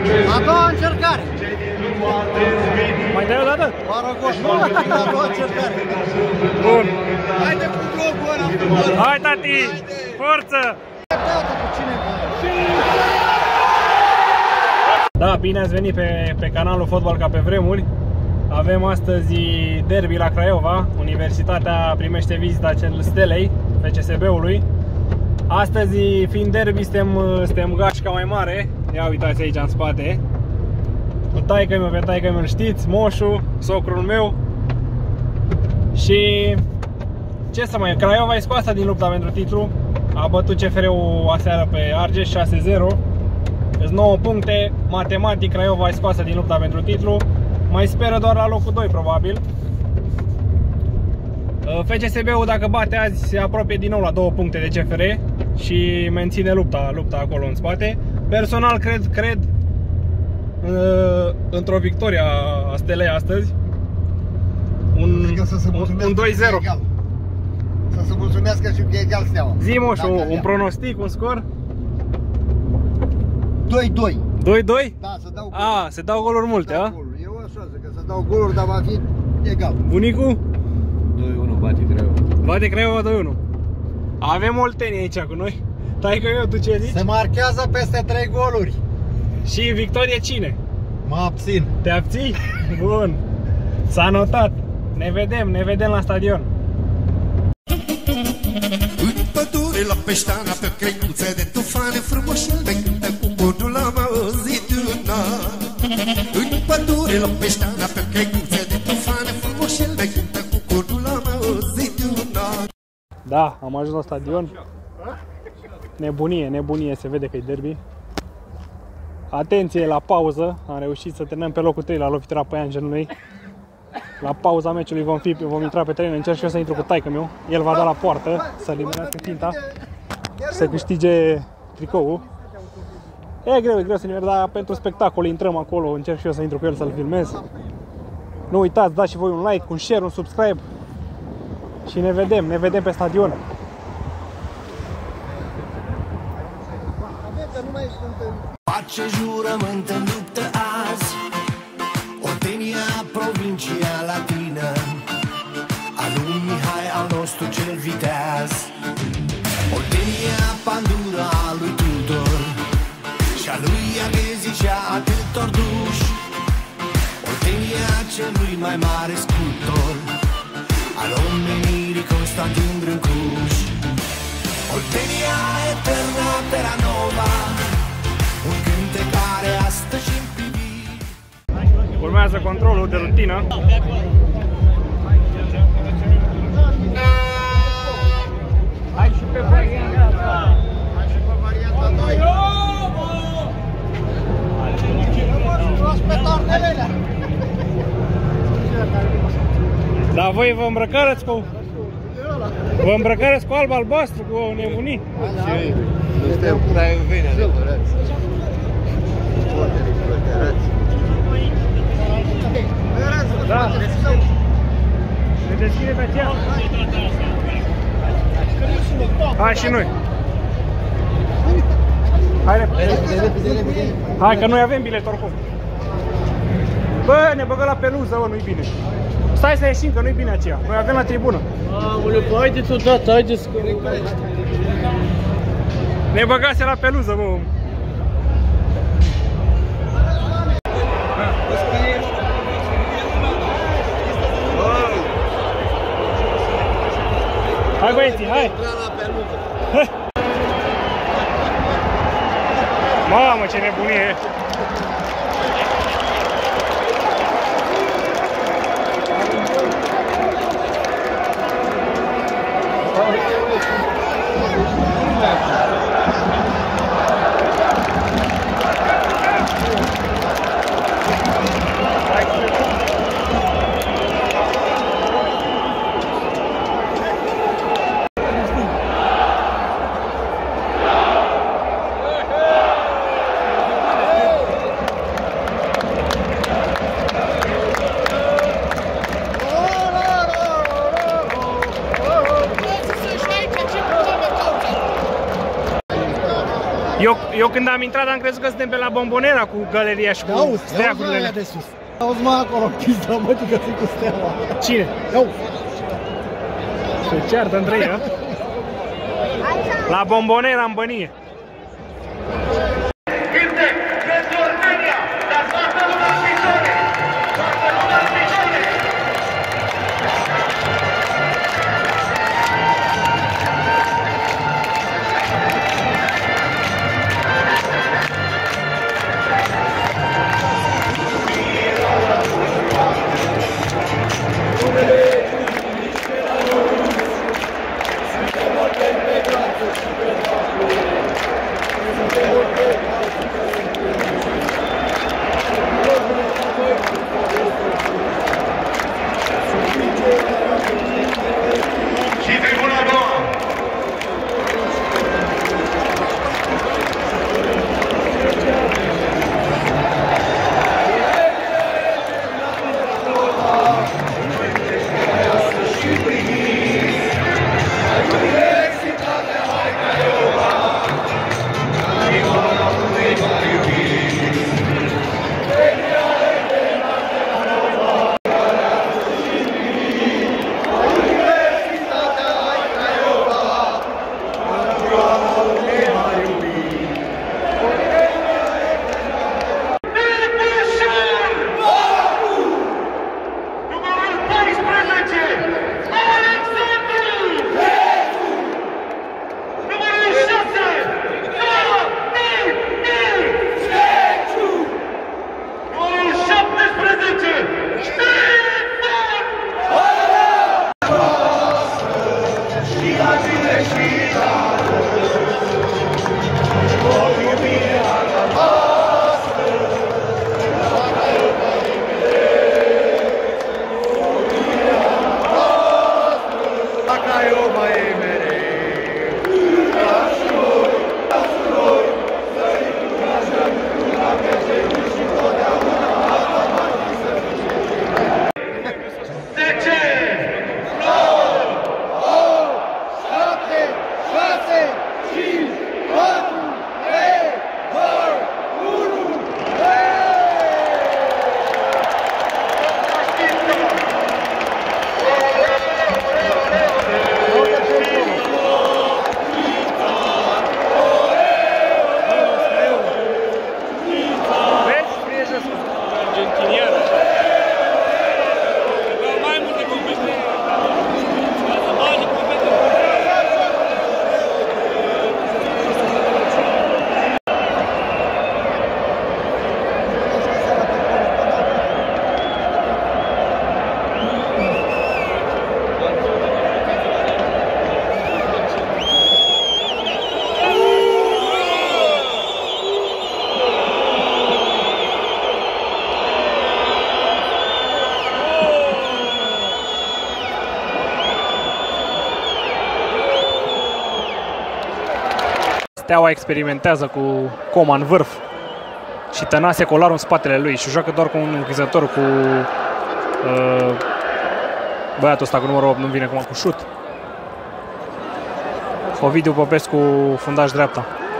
A doua încercare. Mai dai o dată? A doua încercare. Bun. Haide cu globul ăla. Hai, tati! Forță! Da, bine ați venit pe canalul Fotbal ca pe vremuri. Avem astăzi derby la Craiova. Universitatea primește vizita Stelei, FCSB-ului. Astăzi, fiind derby, suntem gașca mai mare. Ia uitați aici în spate. Cu taică-miu, pe taică-miu îl știți, moșul, socrul meu. Și ce să mai, Craiova e scoasă din lupta pentru titlu. A bătut CFR-ul aseară pe Argeș 6-0. Deci 9 puncte, matematic Craiova e scoasă din lupta pentru titlu. Mai speră doar la locul 2 probabil. FCSB-ul dacă bate azi se apropie din nou la 2 puncte de CFR și menține lupta acolo în spate. Personal cred într-o victorie a Stelei astăzi. Un 2-0. Să se mulțumească și că e egal Steaua. Zi, moșu, un pronostic, un scor? 2-2. 2-2? Da, să dau goluri. A, se dau goluri multe, a? Eu așa zic, că să dau goluri, dar va fi egal. Bunicul? 2-1 bate Craiova. Bate Craiova 2-1. Avem olteni aici cu noi. Taică meu, tu ce zici? Se marchează peste 3 goluri. Și victorie cine? Mă abțin. Te abții? Bun. S-a notat. Ne vedem la stadion. În pădure la Peștana, pe creinuțe de tufane frumoșele, cântă cu codul am auzit una. În pădure la Peștana, pe creinuțe de tufane frumoșele, cântă cu codul am auzit una. Da, am ajuns la stadion. Nebunie, se vede că e derby. Atenție la pauză, am reușit să terminăm pe locul 3 la lovitura pe aia în genului. La pauza meciului vom intra pe teren, încerc și eu să intru cu taică-miu. El va da la poartă, să eliminați finta și să câștige tricoul. E greu să nimer, dar pentru spectacol intrăm acolo, încerc și eu să intru cu el să-l filmez. Nu uitați, dați și voi un like, un share, un subscribe. Și ne vedem pe stadion. Face jurământ în luptă azi, Oltenia, provincia latină, al lui Mihai, al nostru cel viteaz. Oltenia, Pandura, al lui Tudor și al lui Arghezicea, atâtor duși. Oltenia, celui mai mare sculptor al omenirii, Constantin Brâncuș. Oltenia, eterna, terra nova, un cântec care astăzi și împlivi. Urmează controlul de rutină. Hai și pe varianta asta. Hai și pe varianta 2. Dar voi vă îmbrăcați cu... Vă îmbrăcați cu alb-albastru, cu nebunii? Nu suntem craioveni adevărați. Da. Ne deschide pe aceea. Hai și noi. Hai repede. Hai că noi avem bilet oricum. Bă, ne băgă la peluză, bă, nu-i bine. Stai să ieșim, că nu-i bine aceea. Noi avem la tribună. Aoleu, bă, haideți odată, haideți că... Ne băgase la peluză, bă. Hai băieții, hai! Mamă, ce nebunie e! Eu când am intrat am crezut că suntem pe la Bombonera cu galeria și cu steagurile de sus. Auzi mă acolo, pizda, mă, că ți cu steaua. Cine? Eu. Se ceartă între ei, la Bombonera în Bănie. Steaua experimentează cu Coma în vârf și Tănase Colaru în spatele lui și joacă doar cu un închizător cu băiatul ăsta cu numărul 8, nu vine cu șut. Ovidiu Popescu, fundaș dreapta.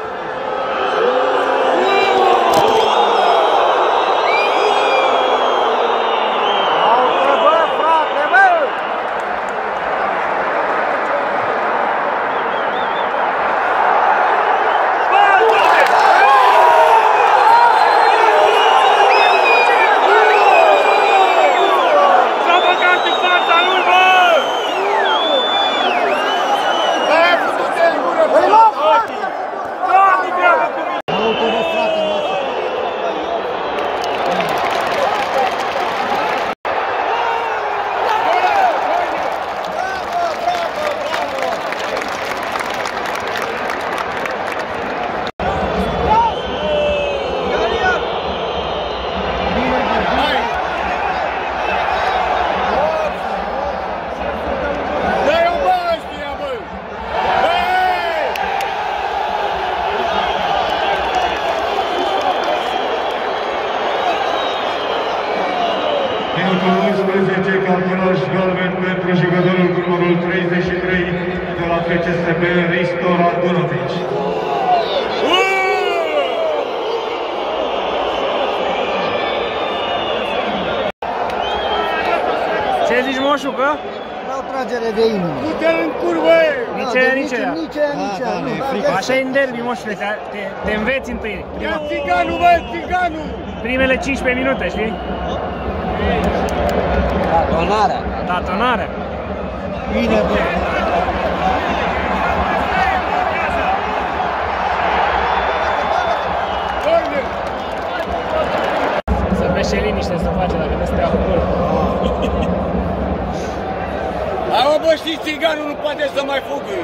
Cartonaș galben pentru jucătorul cu numărul 33 de la FCSB, Risto Radunovici. Moșucă? La o tragere de inimă. Du-te-l în curvă! Nici aia, nici aia. Nici aia, nici aia. Așa e în derby, moșule, te înveți întâi. Ia țiganul, bă, țiganul! Primele 15 minute, știi? Tatonarea! Tatonarea. Bine, bă. Să vezi ce liniște să face dacă nu stea acolo. Hai, bă, știi, țiganul nu poate să mai fugă!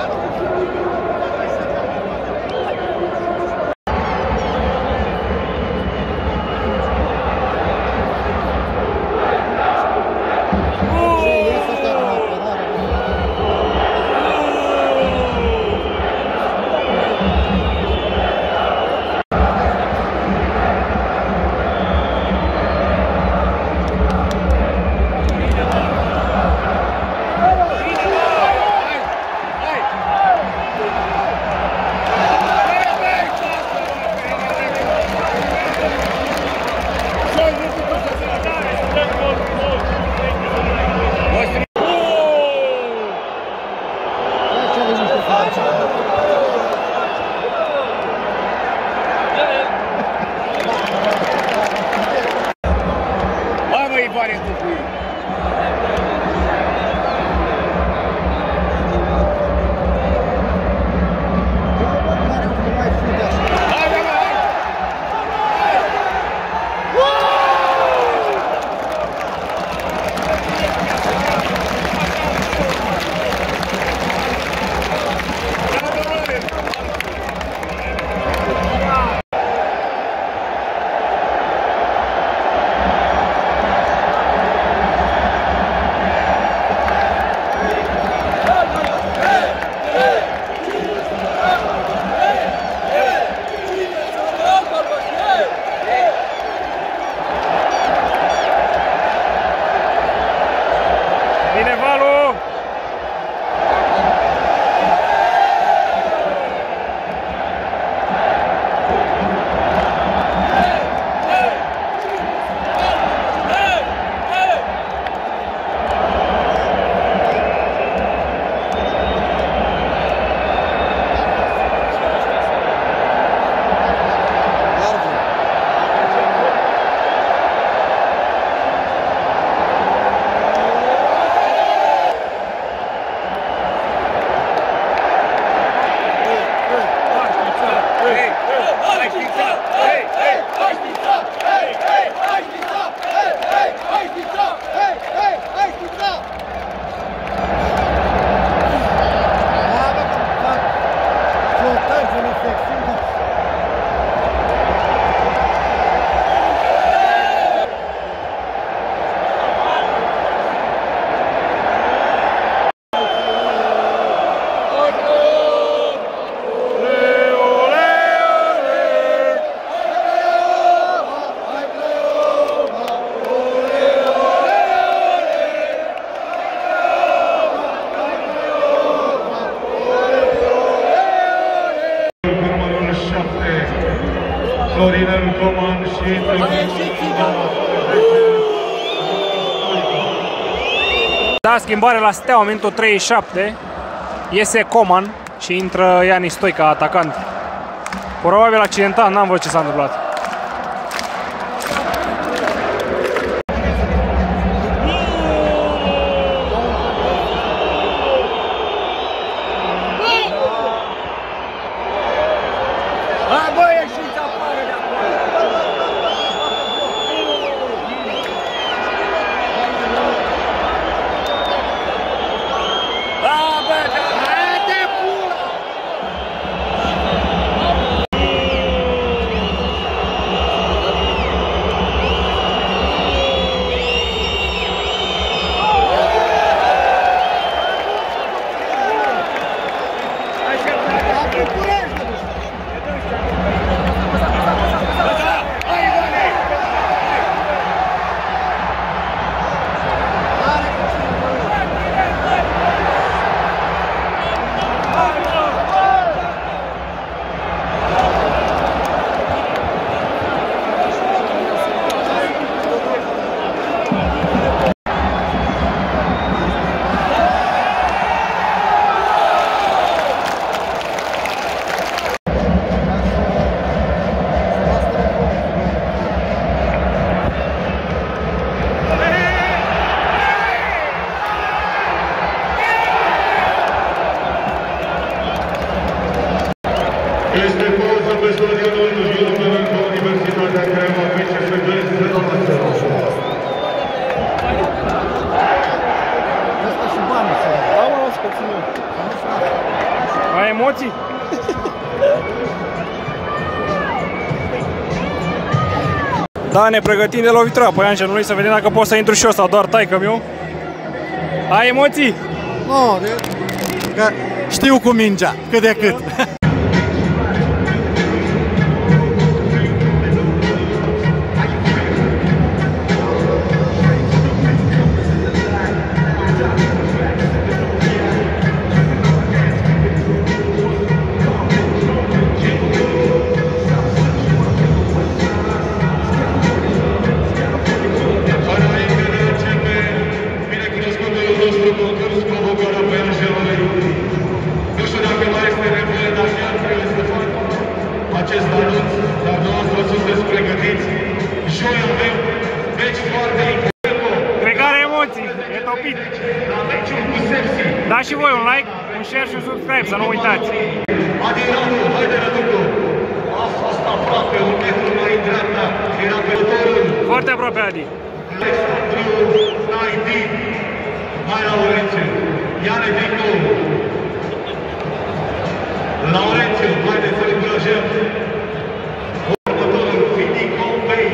Florinel Coman și Da, schimbare la Steaua, minutul 37. Iese Coman și intră Iani Stoica, atacant. Probabil accidentat, n-am văzut ce s-a întâmplat. emoții? Da, ne pregătim de lovitura păianjenului, să vedem dacă pot să intru și eu sau doar taică-miu. Ai emoții? Nu, că știu cu mingea, cât de cât. Acest anunț, dar noastră sunteți pregătiți. Joi avem meci foarte important. Cred că are emoții, e topit. La meciul cu Sepsi. Dați și voi un like, un share și un subscribe, să nu uitați. Adi Radu, haide Răducu. A fost aproape, un metru mai în dreapta. Era pe motorul. Foarte aproape, Adi. Alexandru Naidi. Mai Laurențiu. Iane din nou. Laurențiu, haideți să-l încurajăm. Următorul, Finico Bay.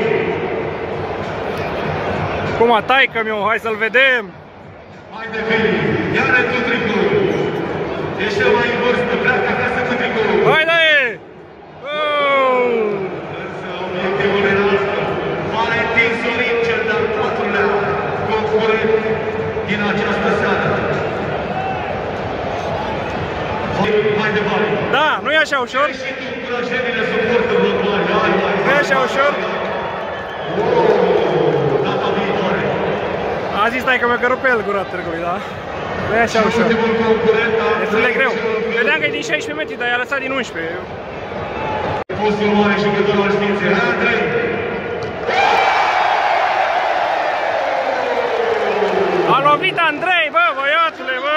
Cum a taică-miu, hai să-l vedem. Haide, Fili, ia-ne tu tricoul. Ești cel mai în vârstă, pleacă acasă cu tricoul. Haide! Însă obiectivul era asta. Valentin Sorin, cel de-al patrulea concurent din această seară. Haide, Vali. Da, nu e așa ușor. Și tu, încurajările suportă, Vali. Nu e așa ușor. Data viitoare. A zis taică-miu că rupe el gura târgului, da? Nu e așa ușor. Ultimul concurent a... Destul de greu. Vedeam că e din 16 metri, dar i-a lăsat din 11. Postul mare jucător al științei. Hai, Andrei! A lovit Andrei, bă, băiatule, bă!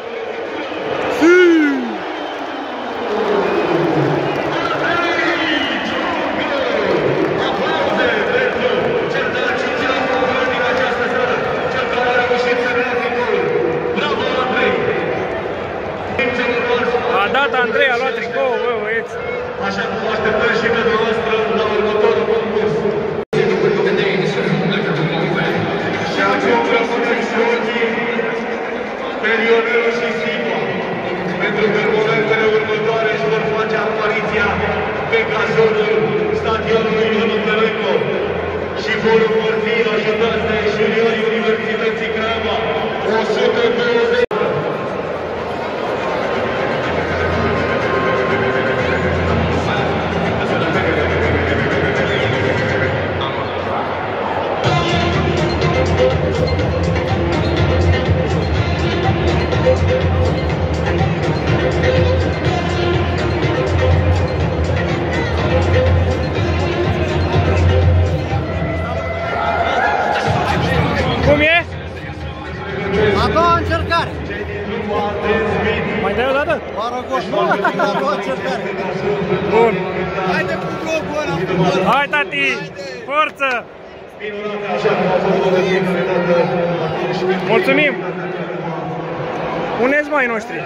Aplauze pentru cel de la 5-lea concurent din această seară, cel care a reușit să dea tricoul. Bravo, Andrei! A dat Andrei, a luat tricou, bă, băieți. Așa cum așteptăm și pe noastră la următorul concurs. Și acum rămânem și ochii pe Lionel și Sigma, pentru că în momentele următoare își vor face apariția pe gazonul stadionului Ionu Pelego și vor fi ajutați de inginerii Universității Craiova. 120. Cum e? A doua încercare. Mai dai o dată? Paragon, nu, a doua încercare. Bun. Haide cu globul ăla. Hai, tati! Forță! Mulțumim! Uneți mai noștri!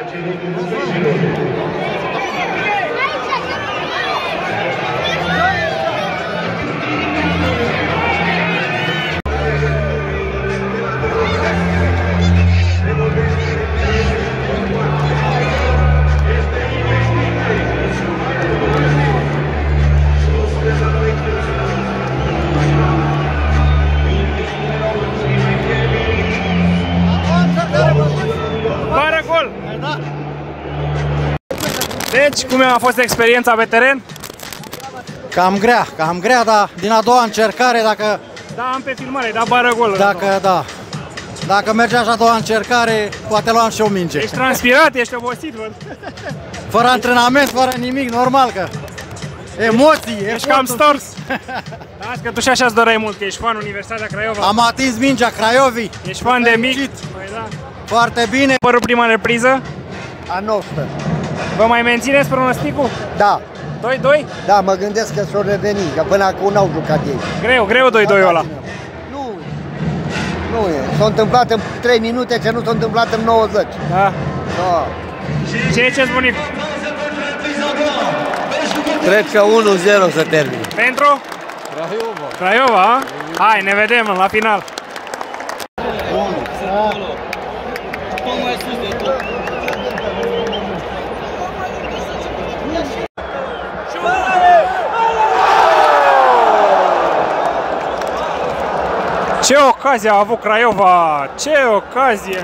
Deci, cum a fost experiența pe teren? Cam grea, dar din a doua încercare, dacă... Da, am pe filmare, da, bară gol. Dacă merge așa a doua încercare, poate luam și o minge. Ești transpirat, ești obosit, văd. Fără antrenament, fără nimic, normal că... Emoții, ești cam stors. Da, că tu și așa îți doreai mult, că ești fan Universitatea Craiova. Am atins mingea Craiovii. Ești fan de mic. Păi da. Foarte bine. Părul prima repriză. A noastră. Vă mai mențineți pronosticul? Da. 2-2? Da, mă gândesc că s-o reveni, că până acum n-au jucat ei. Greu 2-2 ăla. Nu e. S-a întâmplat în 3 minute, ce nu s-a întâmplat în 90. Da. Da. Ce e ce-ți bunicul? Cred că 1-0 să termin. Pentru? Craiova. Craiova? Hai, ne vedem la final. Ce ocazie a avut Craiova! Ce ocazie!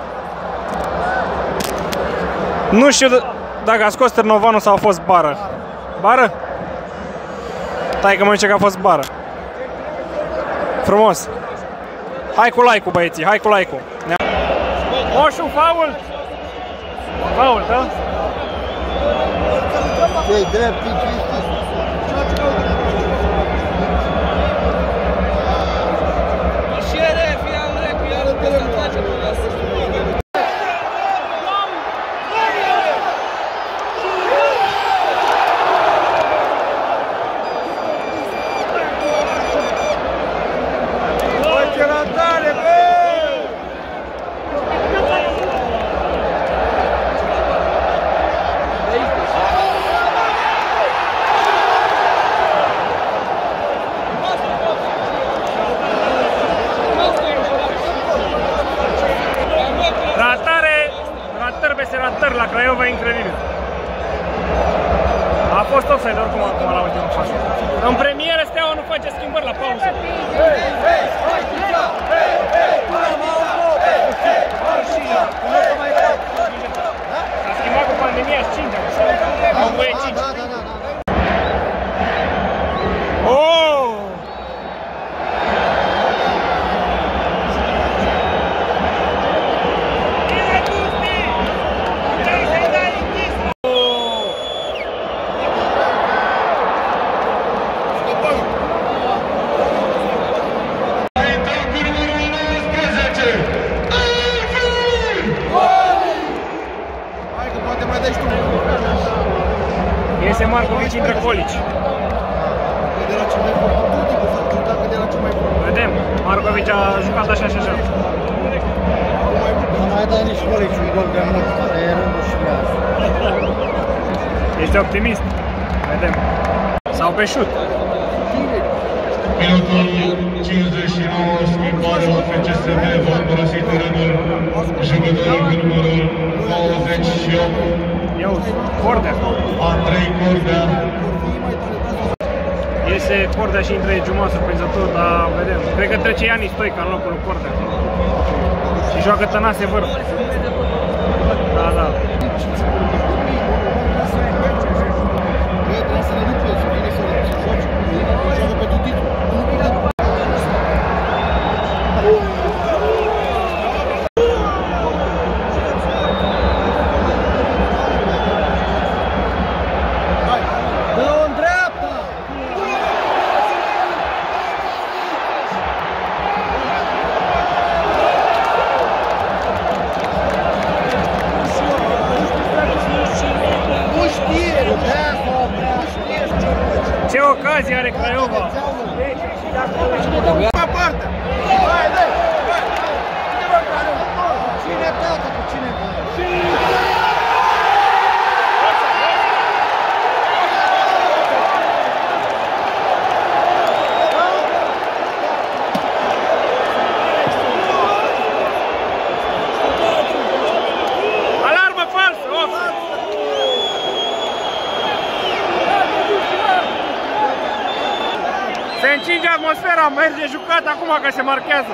Nu știu dacă a scos Târnovanu sau a fost bară. Bară? Stai că mă zice că a fost bară. Frumos! Hai cu like-ul, băieții, hai cu like-ul! Moșu, faul! Faul, da? Ce-i drept, Cristi? Ratări la Craiova, incredibil. A fost offside oricum acum la ultima fază. În premieră Steaua nu face schimbări la pauză. S-a schimbat cu pandemia 5 acum. Au voie 5. Oh! Iese Marcovici, intră Colici. Vedem, Marcovici a jucat așa și așa. Nu mai dai nici Colici un gol de mult, e rândul și mea. Este optimist. Vedem. Sau pe șut. Minutul 59, schimbare la FCSB, va părăsi terenul jucătorul cu numărul 98. Iau, Cordea. Andrei Cordea. Iese Cordea și intră Juma surprinzător, dar vedem. Cred că trece Iani Stoica în locul lui Cordea. Și joacă Tănase Vârf. Da, da. Ce ocazie are Craiova! Cine tată cu cine? Alarmă falsă! Off! Se încinge atmosfera, merge jucat acum că se marchează.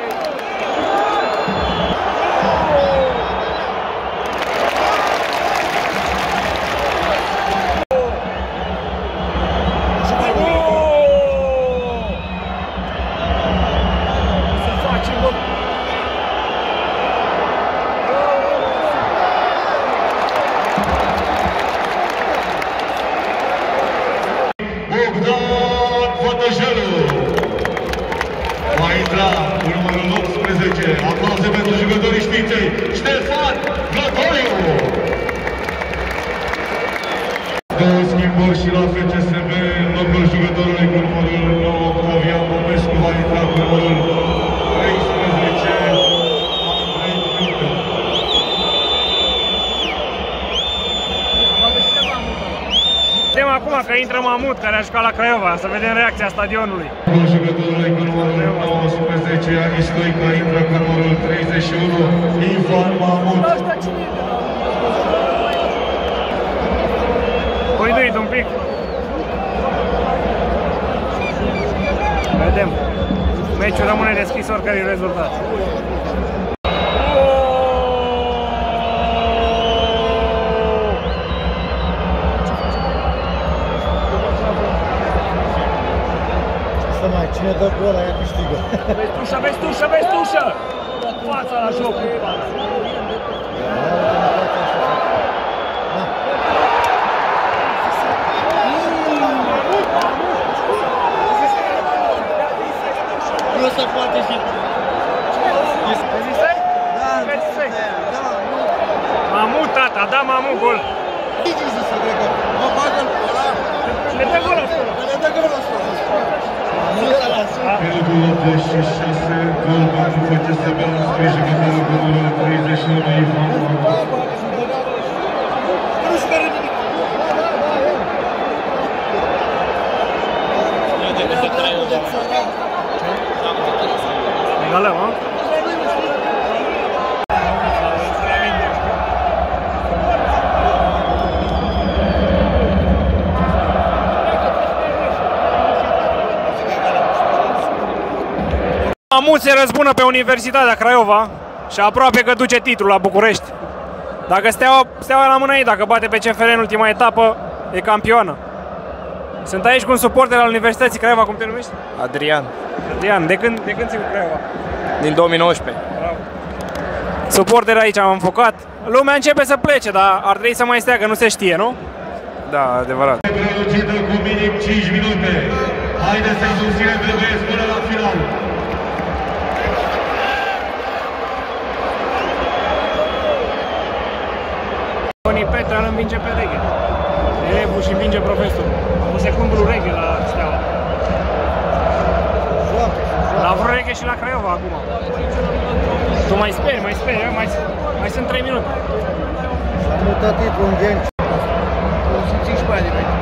Cu numărul 18, aplauze pentru jucătorii Științei, Ștefan Vladoriu! Două schimbări și la FCSB, în locul jucătorului cu numărul 9, Covian Popescu, va intra cu numărul 13, Andrei Fiucă. Vedem acum că care a jucat la Craiova. Să vedem reacția stadionului. Jucătorul cu numărul 19 ani Stoica intră cu numărul 31 Ivan Mahmut. Uite un pic. Vedem. Meciul rămâne deschis oricărui rezultat. Cine dă gol, aia câștigă. Vezi tușă! Fața la joc! Nu se poate fi. Mamut, tata, da Mamut gol! Le dă gol ăsta! Minutul 86, gol pentru FCSB spre jucătorul cu numărul 31 Ivan Mahmut. Egalăm, a? Mamut se răzbună pe Universitatea Craiova și aproape că duce titlul la București. Dacă Steaua la mână ei, dacă bate pe CFR în ultima etapă, e campioană. Sunt aici cu un suporter al Universității Craiova, cum te numești? Adrian. Adrian, de când ții cu Craiova? Din 2019. Bravo. Suporter aici am înfocat. Lumea începe să plece, dar ar trebui să mai stea, că nu se știe, nu? Da, adevărat. Prelungită cu minim 5 minute. Haideți să-i susținem pe băieți până la final. Toni Petra îl învinge pe Reghe. Elevul și învinge profesorul. Un secundul Reghe la Steaua. La vreo Reghe și la Craiova acum. Tu mai speri, mai sunt 3 minute. S-a mutat titlul în Genci. O să ții și pe aia de mai.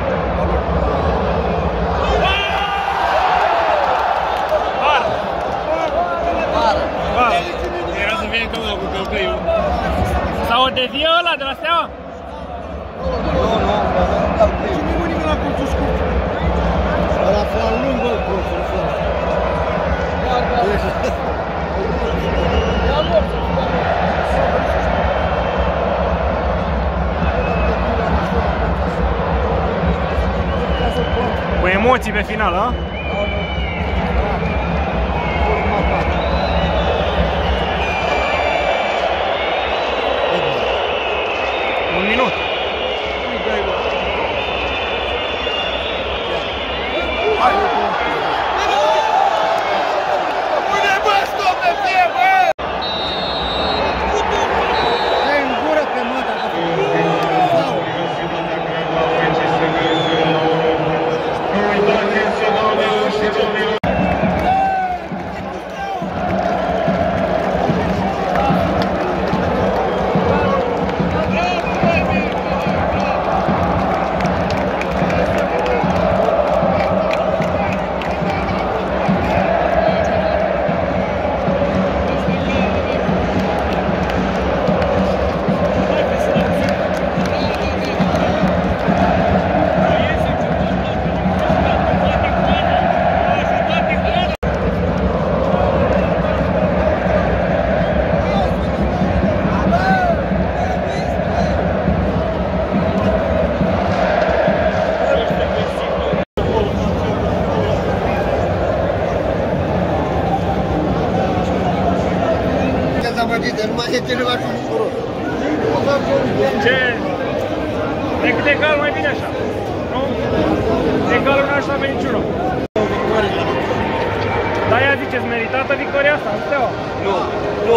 Bar! Era să vine căuna cu călcăiul. Sau o devie ăla de la Steaua? Nu mă nimeni la colțul scurt. Ăla fără lung, bă, colțul ăsta. Cu emoții pe final, a? Un minut. Ce? Decât egal mai bine așa, nu? Egalul n-aș avea niciunul. Dar ea ziceți, meritată victoria asta, Steaua? Nu.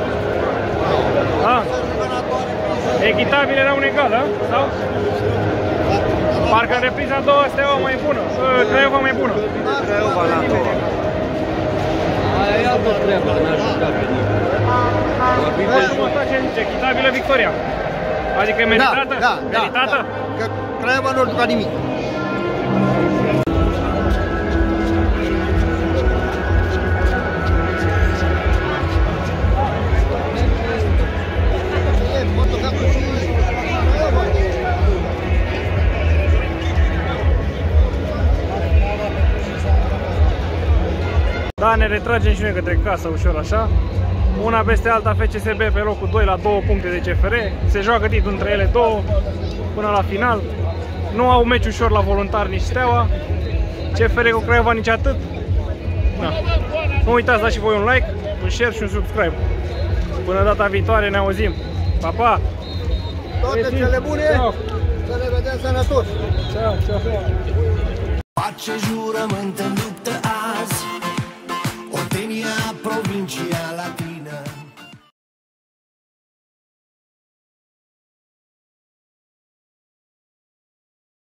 Ah. Echitabil era un egal, a? Sau? Parcă în repriza a doua Steaua mai bună, Craiova mai bună. Craiova la a doua. Aia e altă treabă, n-a jucat pe nimeni. Asta ce zice, echitabilă victoria. Adică meritată? Da. Meritată? Că Craiova nu a jucat nimic. Da, ne retragem și noi către casă ușor așa. Una peste alta FCSB pe locul 2 la 2 puncte de CFR. Se joacă titlul între ele două până la final. Nu au meci ușor la Voluntar nici Steaua. CFR cu Craiova nici atât. Da. Nu uitați, dați și voi un like, un share și un subscribe. Până data viitoare ne auzim. Pa, pa! Toate cele bune! Ciao. Să ne vedem sănătoși! Ciao, ciao. Face jurământ în